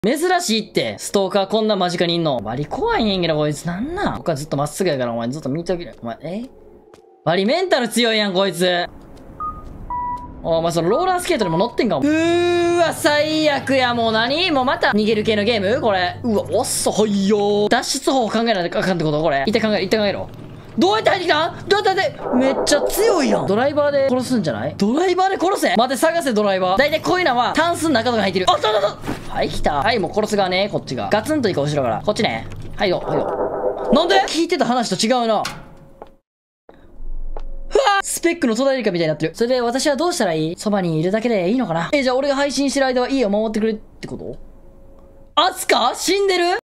珍しいって、ストーカーこんな間近にいんの。バリ怖いねんけど、こいつなんなん僕はずっとまっすぐやから、お前ずっと見とける。お前、バリメンタル強いやん、こいつ。お前そのローラースケートにも乗ってんかも。わ、最悪や、もう何もうまた逃げる系のゲームこれ。うわ、遅いよ。脱出方法考えないとあかんってことこれ。一旦考えろ。どうやって入ってきたどうやってめっちゃ強いやん。ドライバーで殺すんじゃない？ドライバーで殺せ待て、探せ、ドライバー。だいたいこういうのは、タンスの中とかに入ってる。あ、そう。はい、来た。はい、もう殺す側ね、こっちが。ガツンといこう、後ろから。こっちね。はいよ。なんで聞いてた話と違うな。スペックの戸田恵梨香みたいになってる。それで私はどうしたらいい？そばにいるだけでいいのかな？じゃあ俺が配信してる間は家を守ってくれってこと？アスカ死んでる？